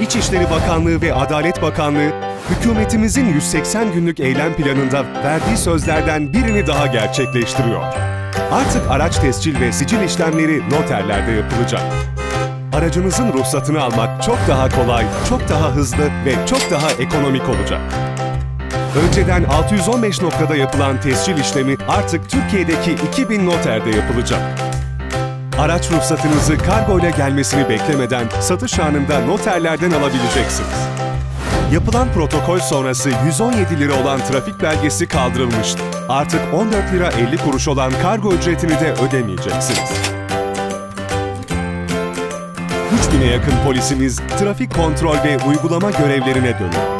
İçişleri Bakanlığı ve Adalet Bakanlığı, hükümetimizin 180 günlük eylem planında verdiği sözlerden birini daha gerçekleştiriyor. Artık araç tescil ve sicil işlemleri noterlerde yapılacak. Aracınızın ruhsatını almak çok daha kolay, çok daha hızlı ve çok daha ekonomik olacak. Önceden 615 noktada yapılan tescil işlemi artık Türkiye'deki 2000 noterde yapılacak. Araç ruhsatınızı kargo ile gelmesini beklemeden satış anında noterlerden alabileceksiniz. Yapılan protokol sonrası 117 lira olan trafik belgesi kaldırılmıştı. Artık 14 lira 50 kuruş olan kargo ücretini de ödemeyeceksiniz. 3000'e yakın polisimiz trafik kontrol ve uygulama görevlerine dönüyor.